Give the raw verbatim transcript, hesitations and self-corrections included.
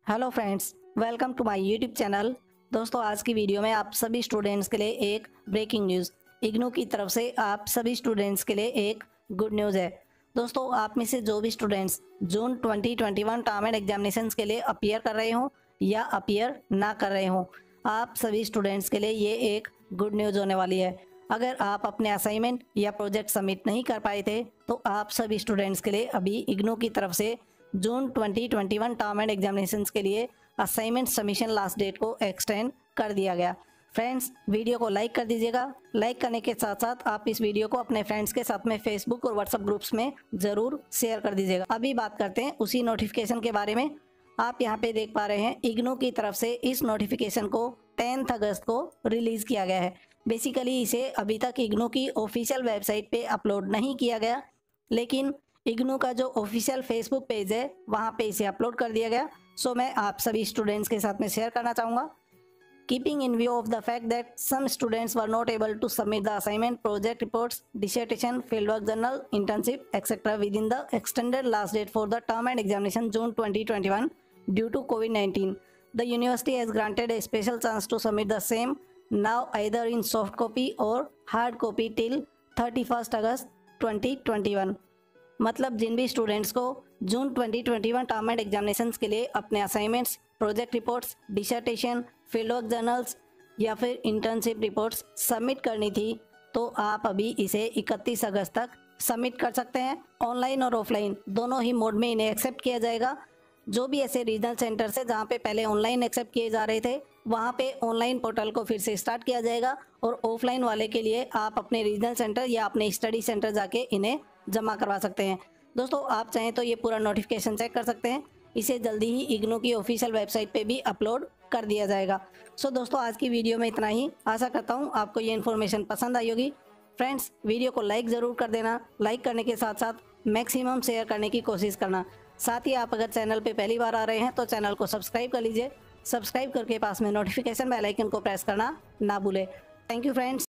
Hello friends, welcome to my YouTube channel. दोस्तों, आज की वीडियो में आप सभी स्टूडेंट्स के लिए एक ब्रेकिंग न्यूज़ इग्नू की तरफ से आप सभी स्टूडेंट्स के लिए एक गुड न्यूज़ है। दोस्तों, आप में से जो भी students June twenty twenty one term end examinations के लिए अपीयर कर रहे हो या अपीयर ना कर रहे हो, आप सभी स्टूडेंट्स के लिए ये एक गुड न्यूज़ होने वाली है। अगर आप अपने असाइनमेंट या प्रोजेक्ट सबमिट नहीं कर पाए थे तो आप सभी स्टूडेंट्स के लिए अभी इग्नू की तरफ से June twenty twenty one term end examinations के लिए असाइनमेंट सबमिशन लास्ट डेट को एक्सटेंड कर दिया गया। फ्रेंड्स, वीडियो को लाइक कर दीजिएगा। लाइक करने के साथ साथ आप इस वीडियो को अपने फ्रेंड्स के साथ में फेसबुक और व्हाट्सएप ग्रुप्स में ज़रूर शेयर कर दीजिएगा। अभी बात करते हैं उसी नोटिफिकेशन के बारे में। आप यहाँ पे देख पा रहे हैं इग्नू की तरफ से इस नोटिफिकेशन को टेंथ अगस्त को रिलीज़ किया गया है। बेसिकली इसे अभी तक इग्नू की ऑफिशियल वेबसाइट पे अपलोड नहीं किया गया, लेकिन इग्नू का जो ऑफिशियल फेसबुक पेज है वहाँ पे इसे अपलोड कर दिया गया। सो मैं आप सभी स्टूडेंट्स के साथ में शेयर करना चाहूँगा। Keeping in view of the fact that some students were not able to submit the assignment, project reports, dissertation, field work journal, internship etcetera within the extended last date for the term end examination June twenty twenty-one due to COVID nineteen, the university has granted a special chance to submit the same now either in soft copy or hard copy till thirty-first August twenty twenty-one। मतलब जिन भी students को June twenty twenty one term end examinations के लिए अपने assignments, project reports, dissertation, field work journals या फिर internship reports submit करनी थी, तो आप अभी इसे इकतीस अगस्त तक सबमिट कर सकते हैं। ऑनलाइन और ऑफलाइन दोनों ही मोड में इन्हें एक्सेप्ट किया जाएगा। जो भी ऐसे रीजनल सेंटर्स है जहाँ पे पहले ऑनलाइन एक्सेप्ट किए जा रहे थे, वहाँ पे ऑनलाइन पोर्टल को फिर से स्टार्ट किया जाएगा और ऑफलाइन वाले के लिए आप अपने रीजनल सेंटर या अपने स्टडी सेंटर जाके इन्हें जमा करवा सकते हैं। दोस्तों, आप चाहें तो ये पूरा नोटिफिकेशन चेक कर सकते हैं। इसे जल्दी ही इग्नू की ऑफिशियल वेबसाइट पे भी अपलोड कर दिया जाएगा। सो दोस्तों, आज की वीडियो में इतना ही। आशा करता हूँ आपको ये इन्फॉर्मेशन पसंद आई होगी। फ्रेंड्स, वीडियो को लाइक ज़रूर कर देना। लाइक करने के साथ साथ मैक्सिमम शेयर करने की कोशिश करना। साथ ही आप अगर चैनल पे पहली बार आ रहे हैं तो चैनल को सब्सक्राइब कर लीजिए। सब्सक्राइब करके पास में नोटिफिकेशन बेल आइकन को प्रेस करना ना भूलें। Thank you friends.